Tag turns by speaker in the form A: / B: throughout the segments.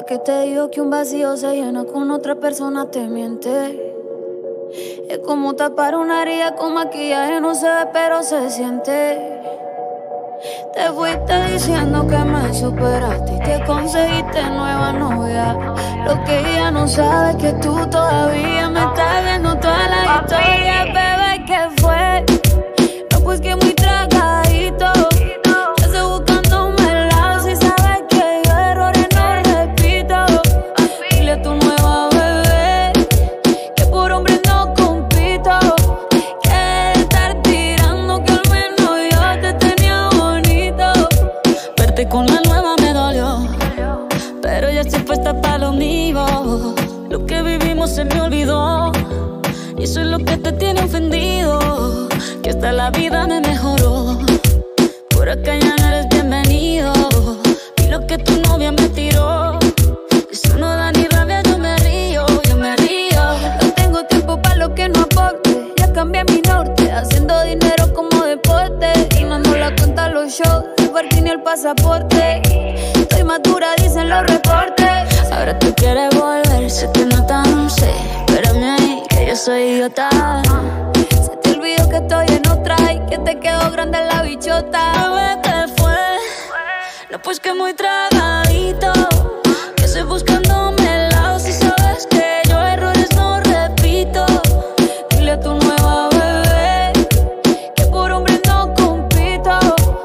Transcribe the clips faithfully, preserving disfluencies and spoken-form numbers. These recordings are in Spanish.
A: que te digo que un vacío se llena con otra persona te miente. Es como tapar una herida con maquillaje, no se ve pero se siente. Te fuiste diciendo que me superaste y que conseguiste nueva novia. Lo que ella no sabe es que tú todavía me estás viendo toda la historia. Bebé, ¿qué fue? No, pues que muy tragadito. Ya estoy buscándome el lado. Si sabes que yo errores no repito. Dile a tu nueva bebé que por hombre no compito. Que estar tirando que al menos yo te tenía bonito. Verte con la nueva me dolió, pero ya estoy puesta para lo mío. Lo que vivimos se me olvidó y eso es lo que te tiene ofendido. Que hasta la vida me mejoró. Por acá ya no eres bienvenido. Y lo que tu novia me tiró, eso no da ni rabia, yo me río, yo me río. No tengo tiempo para lo que no aporte. Ya cambié mi norte, haciendo dinero como deporte. Y no ando la cuenta a los shows, el parking ni el pasaporte. Estoy madura, dicen los reportes. Ahora tú quieres volver, sé que no tan sé. Espérame ahí, que yo soy idiota. Se te olvidó que estoy en otra y que te quedó grande la bichota. Bebé, ¿qué fue? No, pues que muy tragadito. Que estoy buscándome el lado. Si sabes que yo errores no repito. Dile a tu nueva bebé que por hombre no compito.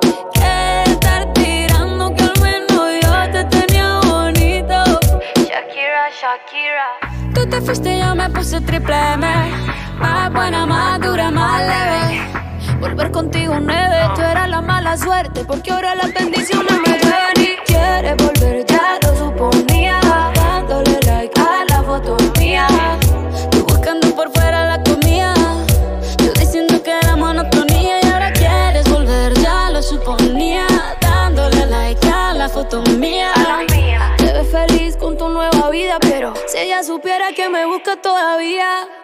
A: Que estar tirando que al menos yo te tenía bonito. Shakira, Shakira. Tú te fuiste y yo me puse triple M. Más buena, más dura, más leve. Volver contigo nueve. Tú eras la mala suerte, porque ahora las bendiciones me llueven. Y quieres volver, ya lo suponía. Dándole like a la foto mía. Tú buscando por fuera la comida. Yo diciendo que era monotonía. Y ahora quieres volver, ya lo suponía. Dándole like a la foto mía. Te ves feliz con tu nueva vida, pero si ella supiera que me busca todavía.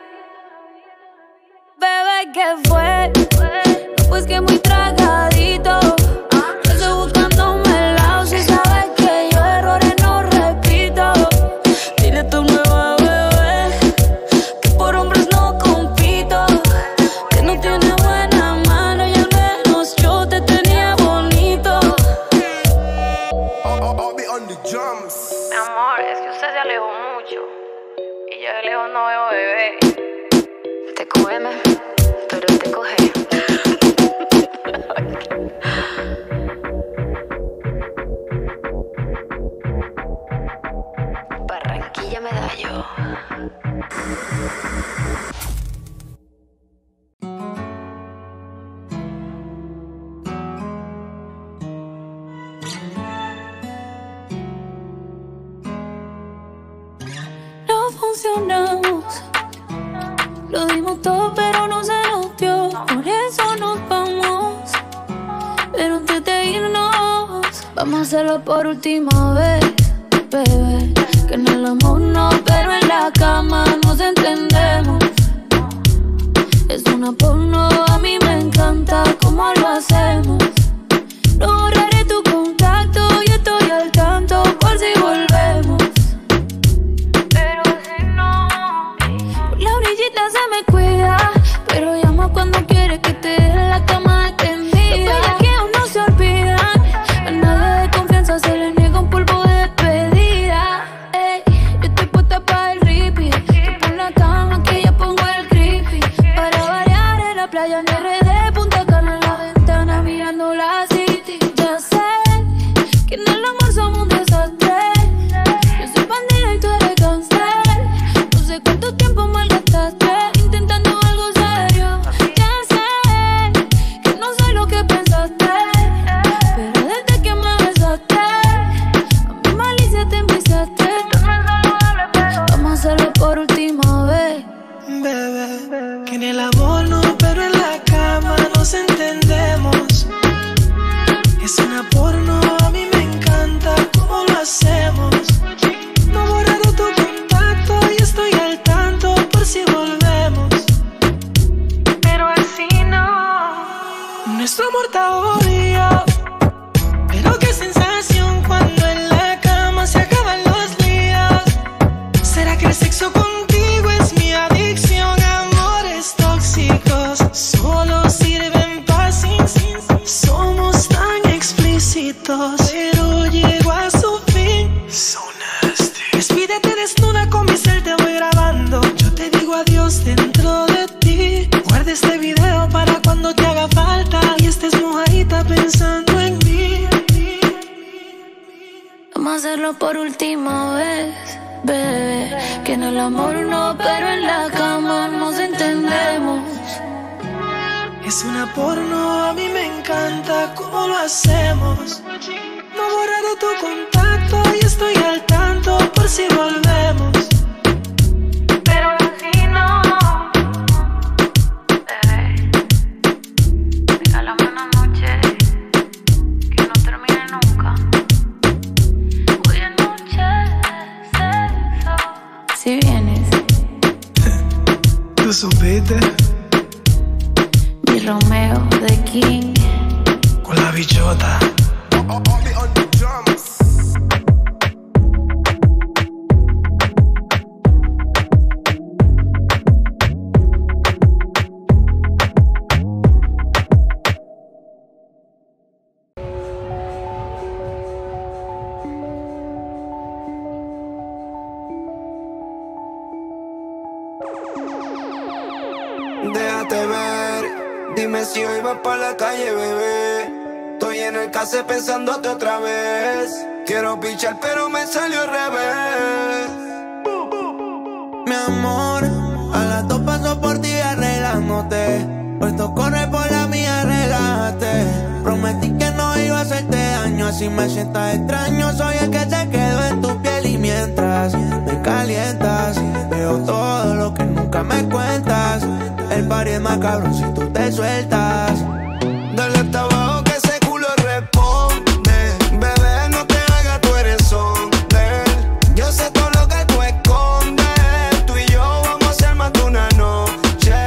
A: Bebé, ¿qué fue? No, pues que muy tragadito. Yo estoy buscándome el lado. Si sabes que yo errores no repito. Dile a tu nueva bebé que por hombres no compito. Que no tiene buena mano y al menos yo te tenía bonito.
B: Mi amor, es que usted se alejó mucho y yo de lejos no veo bebé. Te cógeme, pero te coge. Barranquilla Medallo.
A: No funcionamos. Lo dimos todo pero no se nos dio. Por eso nos vamos. Pero antes de irnos, vamos a hacerlo por última vez, bebé. Que en el amor no, pero en la cama nos entendemos. Es una porno, a mí me encanta cómo lo hacemos. No borraré tu contacto y estoy al tanto por si volvemos. Pero si no, por la orillita se me cuida, pero llama cuando quieres que te deje la cama extendida. Los bellaqueos no se olvidan, a nadie de confianza se le niega un polvo de despedida. Ey, yo estoy puesta para el ripi. Tú pon la cama que yo pongo el creepy. Para variar en la playa en R D, Punta Cana en la ventana mirando la city. Ya sé que en el amor somos un desastre. Yo soy bandida y tú eres gangster. No sé cuánto tiempo malgastaste intentando algo serio. Ya sé que no soy lo que pensaste, pero desde que me besaste a mi malicia te envisaste. Vamos a hacerlo por última vez,
C: bebé. Que en el amor no, pero en la cama nos entendemos. Es una porno, a mí me encanta cómo lo hacemos. No he borrado tu contacto y estoy al tanto por si volvemos. Pero así no. Nuestro amor está obvio, pero qué sensación cuando en la cama se acaban los líos. dentro de ti. Guarda este video para cuando te haga falta y estés mojadita pensando en mí.
A: Vamos a hacerlo por última vez, bebé. Que en el amor no, pero en la cama nos entendemos.
C: Es una porno, a mí me encanta cómo lo hacemos. No borraré tu contacto y estoy al tanto por si volvemos.
B: Pero si no, bebé, regálame una noche que no termine nunca. Hoy es noche de sexo.
A: Si vienes,
C: Tú supiste,
A: mi Romeo de King.
C: con la bichota.
D: Déjate ver, dime si hoy vas pa' la calle, bebé. Estoy en el case pensándote otra vez. Quiero pichar pero me salió al revés.
E: Mi amor, a las dos paso por ti arreglándote. Puesto corre por la mía, relájate. Prometí que no iba a hacerte daño, así me sientas extraño. Soy el que se quedó en tu piel y mientras me calientas, veo todo lo que nunca me cuentas. El party es más cabrón si tú te sueltas.
D: Dale hasta abajo que ese culo responde. Bebé, no te hagas, tú eres hombre. Yo sé todo lo que tú escondes. Tú y yo vamos a hacer más de una noche.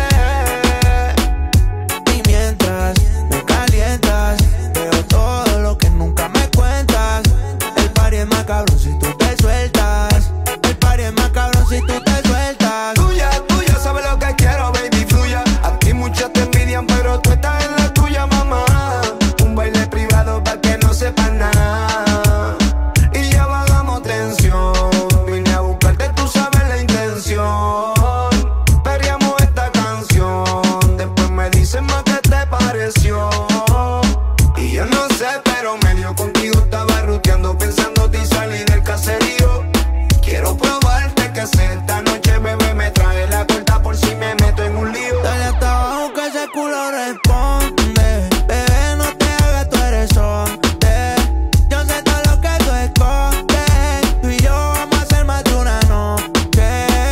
E: Y mientras me calientas, veo todo lo que nunca me cuentas. El party es más cabrón si tú te sueltas. El party es más cabrón si tú te sueltas.
D: Tuya, tuya, sabes lo que quiero, baby, fluya. Aquí muchos te envidian, pero tú estás en la tuya, mamá. Un baile privado pa' que no sepan nada. Y ya bajamos tensión. Vine a buscarte, tú sabes la intención. Perreamos esta canción. Después me dicen más qué te pareció. Y yo no sé, pero medio contigo estaba ruteando, pensándote y salí del caserío. Quiero probarte que hace esta noche, bebé, me trae la corta por si me meto en un lío.
E: Dale hasta abajo que ese culo responde. Bebé, no te hagas, tú eres hombre. Yo sé todo lo que tú escondes. Tú y yo vamos a hacer más de una noche.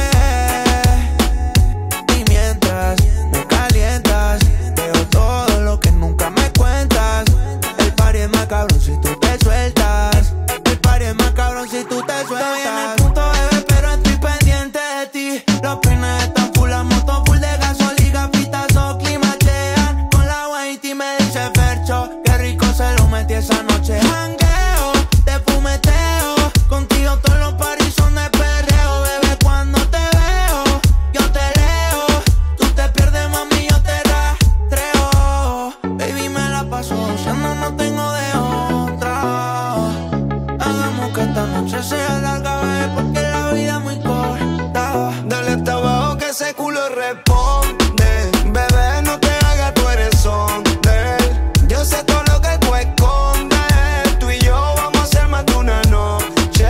E: Y mientras me calientas, veo todo lo que nunca me cuentas. El party es más cabrón si tú te sueltas. El party es más cabrón si tú te sueltas. Estoy en el punto, bebé, pero estoy pendiente de ti. Los peines están full, la moto full de gasolina, pitazo, climachean. Con la Whitey me dice Fercho, qué rico se lo metí esa noche. Jangueo, te fumeteo, contigo todos los paris son de perreo. Bebé, cuando te veo, yo te leo. Tú te pierdes, mami, yo te rastreo. Baby, me la paso gozando, no tengo de otra. Hagamos que esta noche sea larga, bebé, porque la vida es muy corta.
D: Dale hasta abajo que ese culo responde. Bebé, no te hagas, tú eres hombre. Yo sé todo lo que tú escondes. Tú y yo vamos a hacer más de una noche.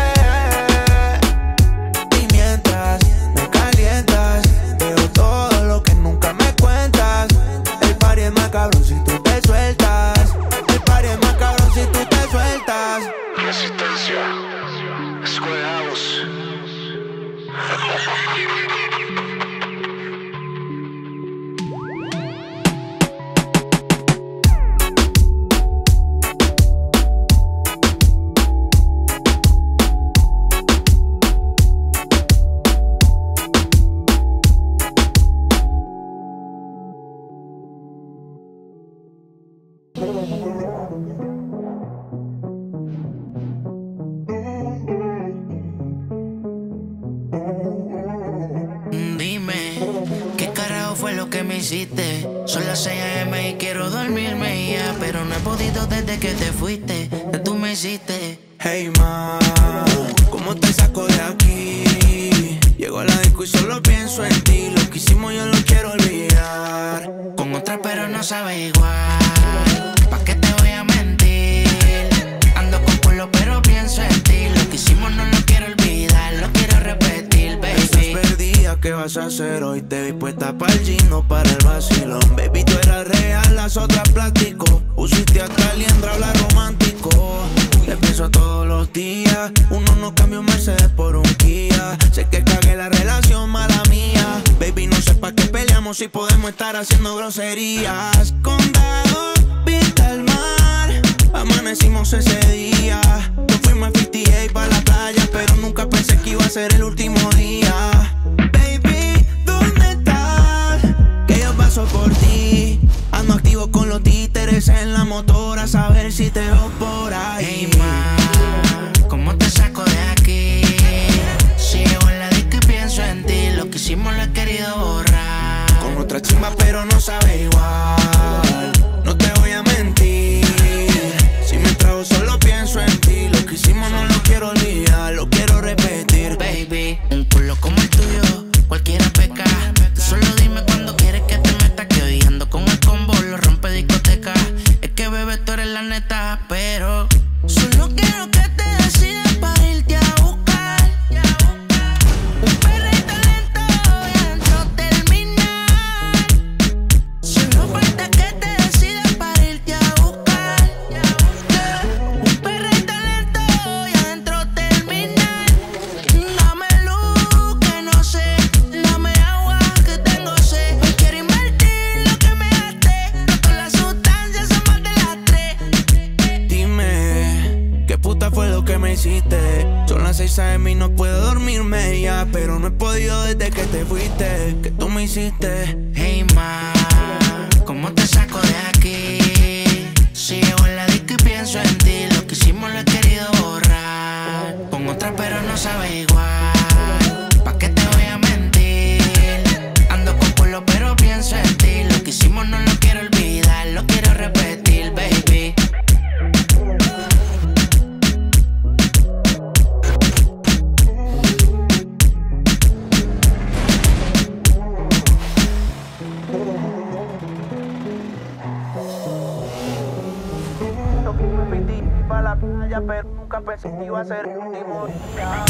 E: Y mientras me calientas, veo todo lo que nunca me cuentas. El party es más cabrón si tú te sueltas. El party es más cabrón si tú te sueltas.
D: Resistencia. Escuelamos.
E: hiciste. Son las seis a eme y quiero dormirme ya, pero no he podido desde que te fuiste, que tú me hiciste. Hey ma, ¿cómo te saco de aquí? Llego a la disco y solo pienso en ti. Lo que hicimos yo lo quiero olvidar.
F: Con otra pero no sabe igual. ¿Pa' qué te voy a mentir? Ando con culo pero pienso en ti. Lo que hicimos no lo quiero olvidar. Lo quiero repetir, baby.
E: Estás perdida, ¿qué vas a hacer hoy? Te vi puesta para el gym, no para el vacilón. Baby, tú eras real, las otras plástico. Usiste hasta liendra, habla romántico. Te pienso todos los días. Uno no cambia un Mercedes por un Kia. Sé que cagué la relación, mala mía. Baby, no sé pa' qué peleamos si podemos estar haciendo groserías. Condado, vista al mar. Amanecimos ese día. Nos fuimos a cincuenta y ocho pa' la playa, pero nunca pensé que iba a ser el último día. Baby, ¿dónde estás? Que yo paso por ti. Ando activo con los títeres en la motora, a saber si te veo por ahí.
F: Hey, ma, ¿cómo te saco de aquí? Si llego en la disco y pienso en ti. Lo que hicimos lo he querido borrar.
E: Con otra chimba pero no sabe igual. No te voy a mentir. Si me trago solo pienso en ti. Lo que hicimos no lo quiero olvidar. Lo quiero repetir.
F: Baby, un culo como el tuyo cualquiera peca. Tú solo dime cuando quieres que te meta. Que hoy ando con el combo, lo rompe discoteca. Es que bebé tú eres la neta. Pero solo quiero que te decidas para irte a buscar. Un perrito lento y adentro terminar. Solo falta que te decidas para irte a buscar. Un perrito lento y adentro terminar. Dame luz que no sé, dame agua que tengo sed. Hoy quiero invertir lo que me gasté. No todas las sustancias son más de las tres.
E: Dime, ¿qué puta fue lo que me hiciste? Son las seis a eme y no puedo dormirme ya. Pero no he podido desde que te fuiste. Que tú me hiciste.
F: Hey, ma, ¿cómo te saco de aquí? Si llego en la disco y pienso en ti. Lo que hicimos lo he querido borrar. Con otra pero no sabe igual. ¿Pa' qué te voy a mentir? Ando con culo pero pienso en ti. Lo que hicimos no lo quiero olvidar. Lo quiero repetir, baby.
E: Pa' la playa, pero nunca pensé que iba a ser el último día.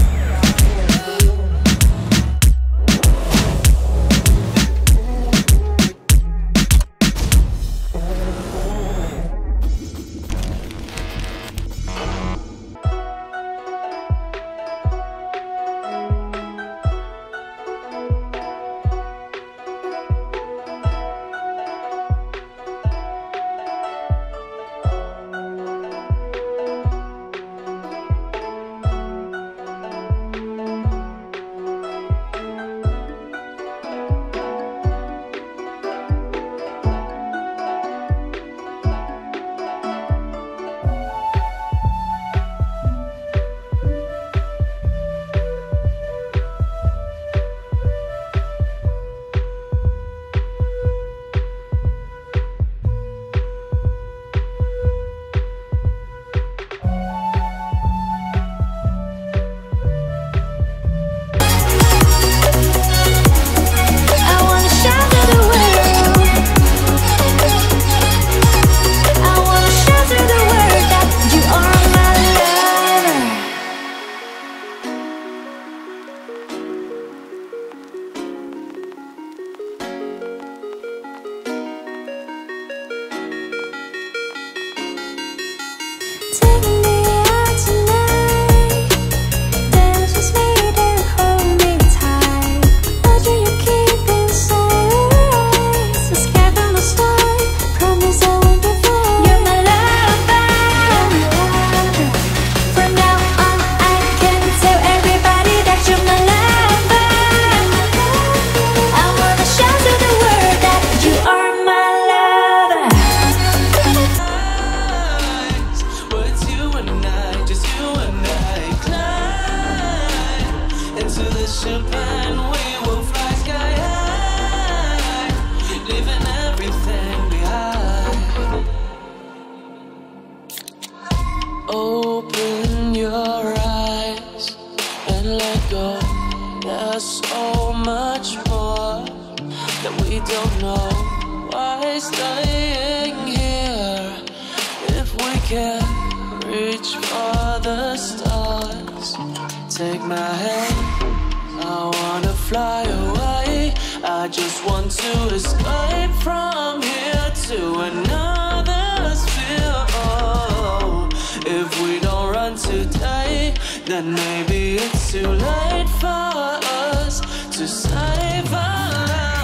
C: that we don't know. Why staying here if we can't reach for the stars? Take my hand, I wanna fly away. I just want to escape from here to another sphere. Oh, if we don't run today, then maybe it's too late for us to save our lives.